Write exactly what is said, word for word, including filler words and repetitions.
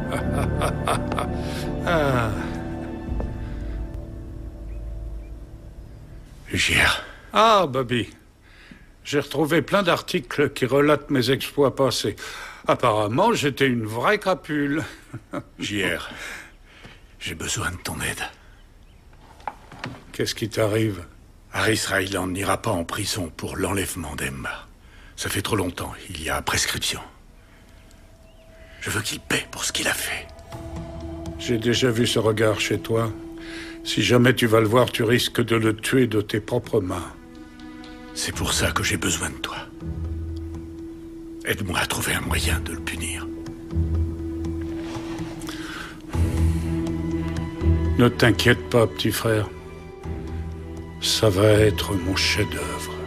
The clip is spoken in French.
Ah. J R. Ah, Bobby. J'ai retrouvé plein d'articles qui relatent mes exploits passés. Apparemment, j'étais une vraie crapule. J R, j'ai besoin de ton aide. Qu'est-ce qui t'arrive? Harris Ryland n'ira pas en prison pour l'enlèvement d'Emma. Ça fait trop longtemps, il y a prescription. Je veux qu'il paie pour ce qu'il a fait. J'ai déjà vu ce regard chez toi. Si jamais tu vas le voir, tu risques de le tuer de tes propres mains. C'est pour ça que j'ai besoin de toi. Aide-moi à trouver un moyen de le punir. Ne t'inquiète pas, petit frère. Ça va être mon chef-d'œuvre.